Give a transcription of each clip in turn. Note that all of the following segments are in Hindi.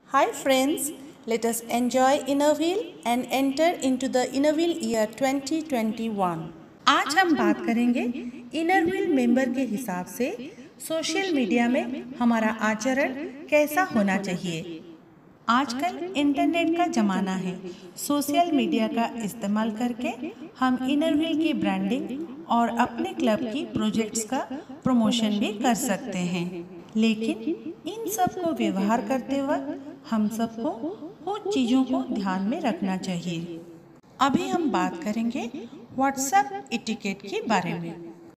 Hi friends, let us enjoy Inner Wheel and enter into the Inner Wheel year 2021. आज हम बात करेंगे इनर व्हील मेंबर के हिसाब से सोशल मीडिया में हमारा आचरण कैसा होना चाहिए। आजकल इंटरनेट का ज़माना है। सोशल मीडिया का इस्तेमाल करके हम इनर व्हील की ब्रांडिंग और अपने क्लब की प्रोजेक्ट्स का प्रमोशन भी कर सकते हैं, लेकिन इन सब को व्यवहार करते वक्त हम सबको कुछ चीज़ों को ध्यान में रखना चाहिए। अभी हम बात करेंगे व्हाट्सएप एटिकेट के बारे में।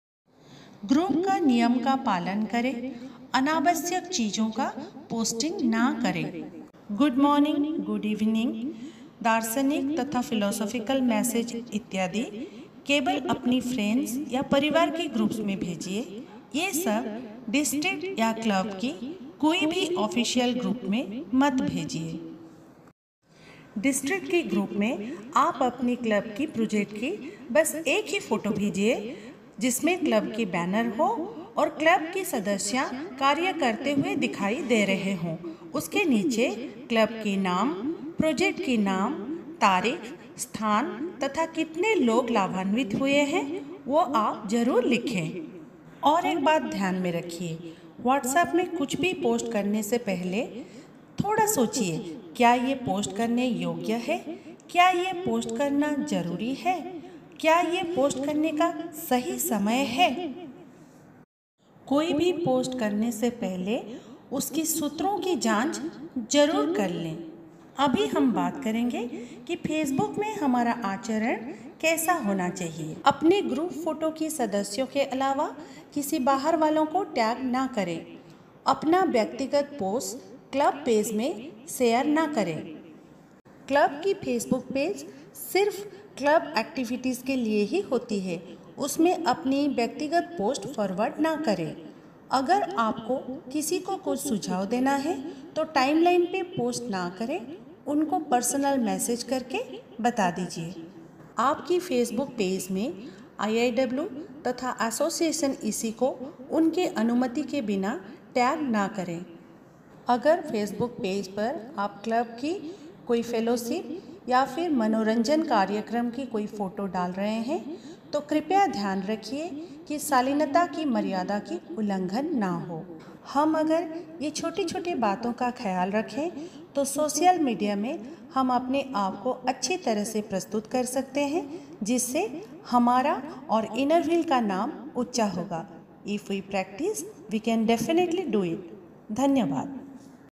ग्रुप का नियम का पालन करें, अनावश्यक चीज़ों का पोस्टिंग ना करें। गुड मॉर्निंग, गुड इवनिंग, दार्शनिक तथा फिलोसॉफिकल मैसेज इत्यादि केवल अपनी फ्रेंड्स या परिवार के ग्रुप्स में भेजिए। ये सब डिस्ट्रिक्ट या क्लब की कोई भी ऑफिशियल ग्रुप में मत भेजिए। डिस्ट्रिक्ट के ग्रुप में आप अपनी क्लब की प्रोजेक्ट की बस एक ही फ़ोटो भेजिए जिसमें क्लब की बैनर हो और क्लब की सदस्य कार्य करते हुए दिखाई दे रहे हों। उसके नीचे क्लब के नाम, प्रोजेक्ट के नाम, तारीख, स्थान तथा कितने लोग लाभान्वित हुए हैं वो आप ज़रूर लिखें। और एक बात ध्यान में रखिए, व्हाट्सएप में कुछ भी पोस्ट करने से पहले थोड़ा सोचिए, क्या ये पोस्ट करने योग्य है? क्या ये पोस्ट करना ज़रूरी है? क्या ये पोस्ट करने का सही समय है? कोई भी पोस्ट करने से पहले उसकी सूत्रों की जांच जरूर कर लें। अभी हम बात करेंगे कि फेसबुक में हमारा आचरण कैसा होना चाहिए। अपने ग्रुप फोटो की सदस्यों के अलावा किसी बाहर वालों को टैग ना करें। अपना व्यक्तिगत पोस्ट क्लब पेज में शेयर ना करें। क्लब की फेसबुक पेज सिर्फ क्लब एक्टिविटीज़ के लिए ही होती है, उसमें अपनी व्यक्तिगत पोस्ट फॉरवर्ड ना करें। अगर आपको किसी को कुछ सुझाव देना है तो टाइमलाइन पे पोस्ट ना करें, उनको पर्सनल मैसेज करके बता दीजिए। आपकी फेसबुक पेज में IIW तथा एसोसिएशन इसी को उनके अनुमति के बिना टैग ना करें। अगर फेसबुक पेज पर आप क्लब की कोई फेलोशिप या फिर मनोरंजन कार्यक्रम की कोई फ़ोटो डाल रहे हैं तो कृपया ध्यान रखिए कि शालीनता की मर्यादा की उल्लंघन ना हो। हम अगर ये छोटी छोटी बातों का ख्याल रखें तो सोशल मीडिया में हम अपने आप को अच्छी तरह से प्रस्तुत कर सकते हैं, जिससे हमारा और इनर व्हील का नाम ऊंचा होगा। If we practise we can definitely do it. धन्यवाद।